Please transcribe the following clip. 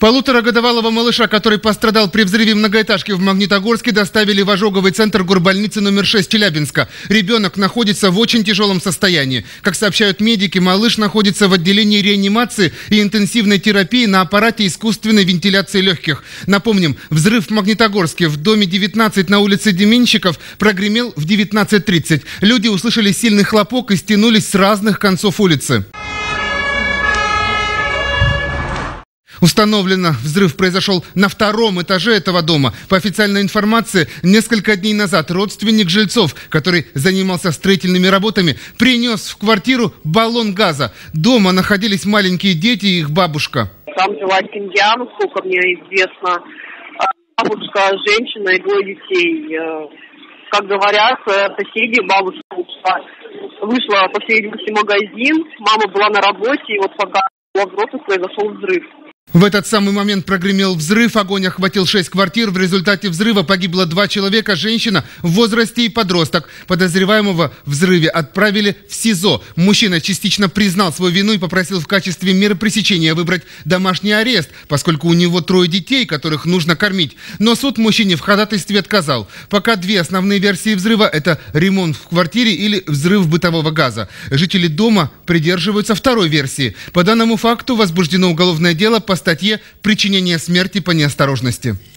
Полуторагодовалого малыша, который пострадал при взрыве многоэтажки в Магнитогорске, доставили в ожоговый центр горбольницы номер 6 Челябинска. Ребенок находится в очень тяжелом состоянии. Как сообщают медики, малыш находится в отделении реанимации и интенсивной терапии на аппарате искусственной вентиляции легких. Напомним, взрыв в Магнитогорске в доме 19 на улице Деменщиков прогремел в 19:30. Люди услышали сильный хлопок и стянулись с разных концов улицы. Установлено, взрыв произошел на втором этаже этого дома. По официальной информации, несколько дней назад родственник жильцов, который занимался строительными работами, принес в квартиру баллон газа. Дома находились маленькие дети и их бабушка. Там жила семья, насколько мне известно. Бабушка, женщина и 2 детей. Как говорят соседи, бабушка вышла, по всей видимости, в магазин. Мама была на работе, и вот пока была взрослых, произошел взрыв. В этот самый момент прогремел взрыв, огонь охватил 6 квартир. В результате взрыва погибло 2 человека, женщина в возрасте и подросток. Подозреваемого в взрыве отправили в СИЗО. Мужчина частично признал свою вину и попросил в качестве меры пресечения выбрать домашний арест, поскольку у него 3 детей, которых нужно кормить. Но суд мужчине в ходатайстве отказал. Пока 2 основные версии взрыва – это ремонт в квартире или взрыв бытового газа. Жители дома придерживаются 2-й версии. По данному факту возбуждено уголовное дело по статье «Причинение смерти по неосторожности».